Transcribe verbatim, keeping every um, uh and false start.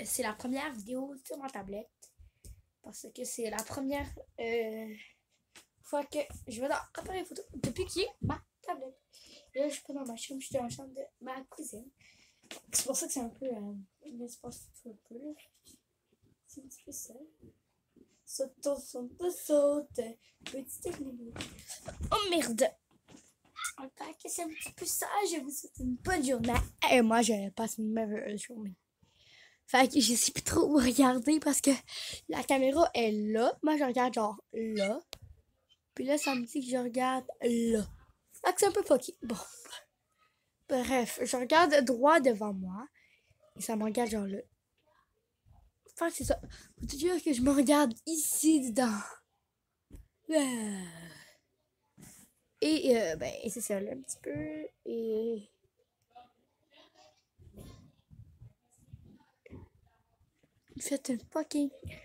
c'est la première vidéo sur ma tablette. Parce que c'est la première euh, fois que je vais dans appareil photo depuis que j'ai ma tablette. Et là, je suis pas dans ma chambre, je suis dans la chambre de ma cousine. C'est pour ça que c'est un peu euh, un espace un peu. C'est un petit peu ça. Saute, saute, saute. Petite minute. Oh merde! Fait que c'est un petit peu ça. Je vous souhaite une bonne journée. Et moi, je passe une merveilleuse journée. Fait que je sais plus trop où regarder parce que la caméra est là. Moi, je regarde genre là. Puis là, ça me dit que je regarde là. Fait que c'est un peu fucké. Bon. Bref, je regarde droit devant moi. Et ça me regarde genre là. Fait que c'est ça. Faut te dire que je me regarde ici dedans. Là. Et euh, ben, c'est ça là un petit peu. Et. Faites une fucking